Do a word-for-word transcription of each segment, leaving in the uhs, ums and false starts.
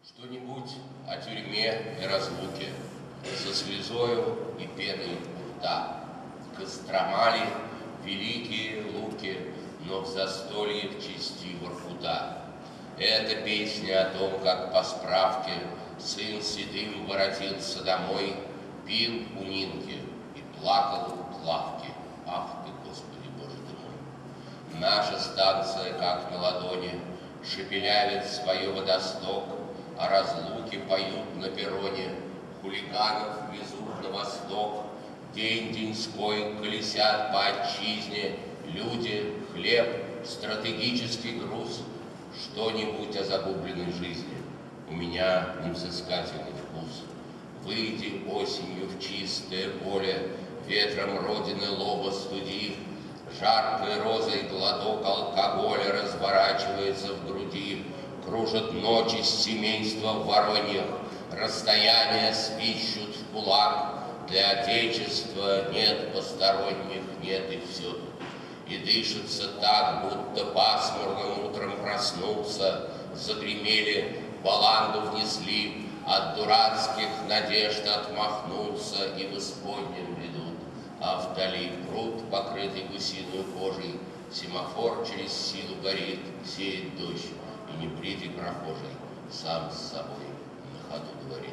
Что-нибудь о тюрьме и разлуке, со слезою и пеной у рта. Кострома ли великие луки, но в застолье в чести Воркута. Это песня о том, как по справке сын седым воротился домой, пил у Нинки и плакал у Клавки. Ах ты, Господи, Боже ты мой! Наша станция, как на ладони, шепелявит свое водосток, а разлуки поют на перроне, хулиганов везут на восток. День-деньской колесят по отчизне люди, хлеб, стратегический груз, что-нибудь о загубленной жизни. У меня невзыскательный вкус. Выйди осенью в чистое поле, ветром родины лоба студи, жаркой розой глоток алкоголя разворачивается в груди, кружат ночи с семейства в вороньях, расстояния свищут в кулак. Для Отечества нет посторонних, нет и все. И дышится так, будто пасмурным утром проснулся, загремели, баланду внесли, от дурацких надежд отмахнулся и в исподнем ведут. А вдали пруд, покрытый гусиной кожей, семафор через силу горит, сеет дождь, и небритый прохожий сам с собой на ходу говорит.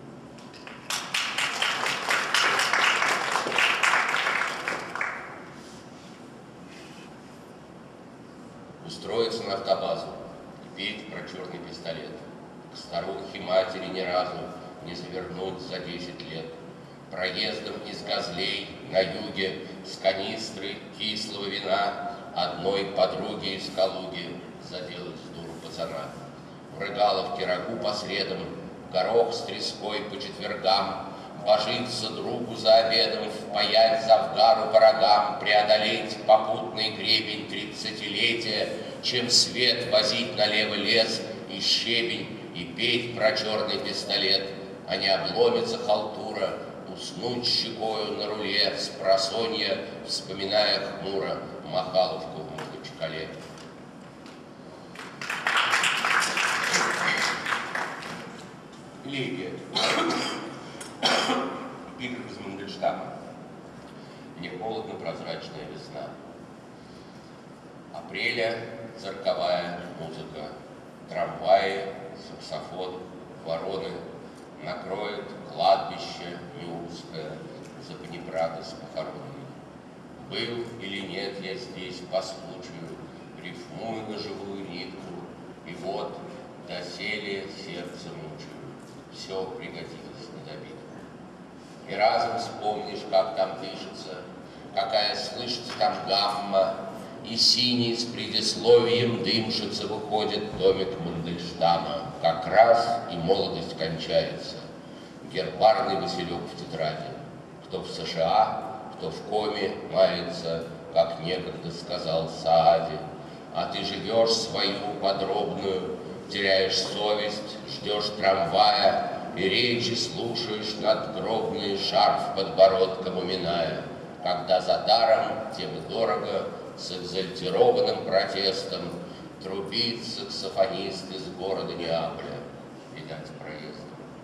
Устроиться на автобазу и петь про черный пистолет. К старухе матери ни разу не завернуть за десять лет. Проездом из Газлей на юге с канистры кислого вина одной подруги из Калуги заделать в дуру пацана. В Рыгаловке рагу по средам, горох с треской по четвергам, божиться другу за обедом, впаять завгару по рогам, преодолеть попутный гребень тридцатилетия, чем свет возить налево лес и щебень, и петь про черный пистолет, а не обломится халтура, уснуть щекою на руле, спросонья, вспоминая хмуро Махаловку в Махачкале. Легия. Игорь из Мандельштама. Не холодно, прозрачная весна. Апреля цирковая музыка. Трамваи, саксофон, вороны. Накроет кладбище неузкое за панипрады с похоронами. Был или нет я здесь по случаю, рифмую на живую нитку, и вот доселе сердце мучаю, все пригодилось на добитку. И разом вспомнишь, как там дышится, какая слышится там гамма, и синий с предисловием дымшица выходит домик Мандельштама. Как раз и молодость кончается. Гербарный Василек в тетради. Кто в США, кто в коме мается, как некогда сказал Саади. А ты живешь свою подробную, теряешь совесть, ждешь трамвая, и речи слушаешь надгробные, шарф подбородком уминая. Когда за даром, тем и дорого, с экзальтированным протестом трубит саксофонист из города Неаполя, видать, проездом.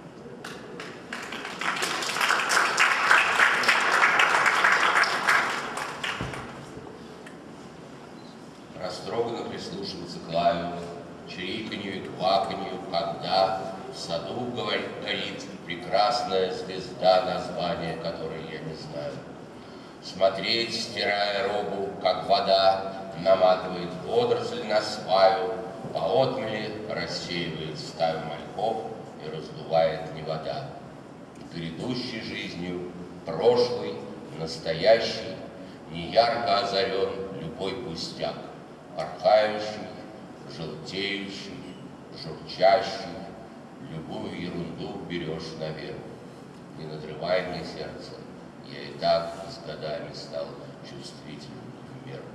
Растроганно прислушивается к лаю, чириканью и кваканью, когда в саду горит прекрасная звезда, название которой я не знаю. Смотреть, стирая робу, как вода наматывает водоросль на сваю, поотмели рассеивает стаю мальков и раздувает невода. Грядущей жизнью, прошлый, настоящий, неярко озарен любой пустяк, порхающий, желтеющий, журчащий, любую ерунду берешь наверх. Не надрывай мне сердце, я и так с годами стал чувствительным в меру.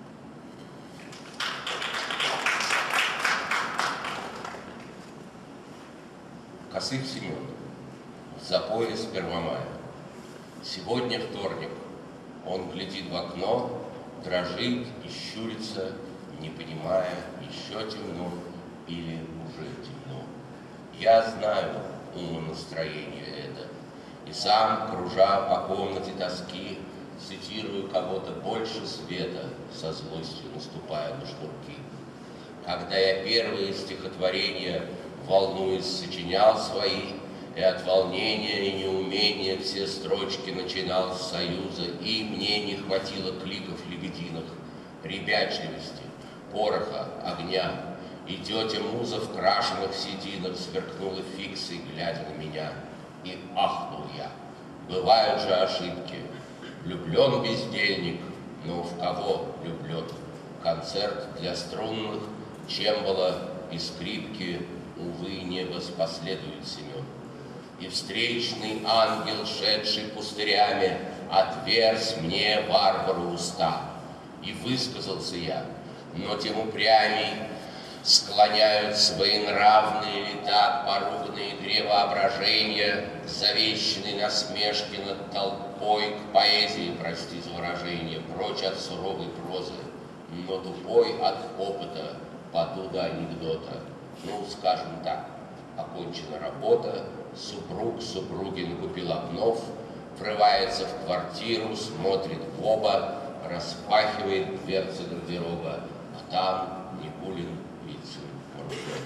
Косых Семен. В запое с Первомая. Сегодня вторник. Он глядит в окно, дрожит и щурится, не понимая, еще темно или уже темно. Я знаю умонастроение это, и сам, кружа по комнате тоски, цитирую кого-то больше света, со злостью наступая на шнурки. Когда я первые стихотворения, волнуясь, сочинял свои, и от волнения и неумения все строчки начинал с союза, и мне не хватило кликов лебединых, ребячливости, пороха, огня, и тетя Муза в крашеных сединах сверкнула фиксой, глядя на меня, и ахнул я. Бывают же ошибки. Влюблен бездельник, но в кого влюблен? Концерт для струнных, чембала и скрипки, увы, не воспоследует Семен. И встречный ангел, шедший пустырями, отверз мне, варвару, уста. И высказался я, но тем упрямей склоняют свои нравные лета поруганные игре воображения, завещанной насмешки над толпой к поэзии, прости за выражение, прочь от суровой прозы, но тупой от опыта, паду до анекдота. Ну, скажем так, окончена работа, супруг супруги накупил окнов, врывается в квартиру, смотрит в оба, распахивает дверцы гардероба, а там Никулин, Вицин, Морозов.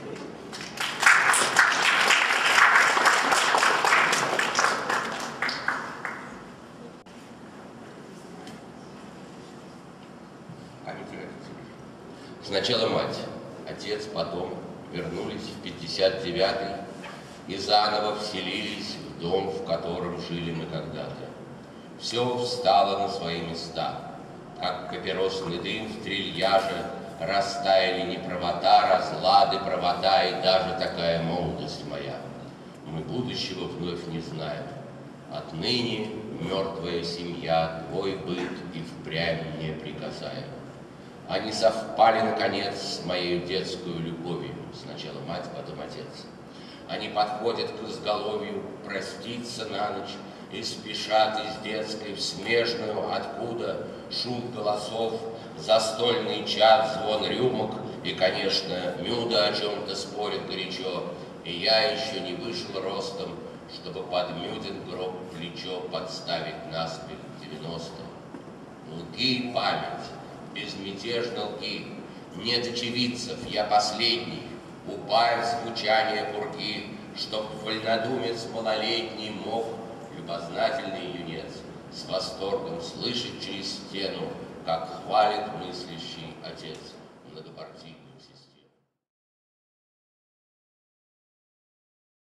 Сначала мать, отец, потом вернулись в пятьдесят девятый и заново вселились в дом, в котором жили мы когда-то. Все встало на свои места, как папиросный дым в трильяже, растаяли неправота, разлады, правота и даже такая молодость моя. Мы будущего вновь не знаем. Отныне мертвая семья, твой быт и впрямь не приказаем. Они совпали, наконец, с моей детскую любовью. Сначала мать, потом отец. Они подходят к изголовью проститься на ночь и спешат из детской в смежную, откуда шум голосов, застольный час, звон рюмок и, конечно, Мюда о чем-то спорит горячо. И я еще не вышел ростом, чтобы под Мюдин гроб плечо подставить наспех девяносто. Лги память, безмятежно лги, нет очевидцев, я последний, убавь звучание пурги, чтоб вольнодумец малолетний мог, любознательный юнец, с восторгом слышать через стену, как хвалит мыслящий отец многопородный.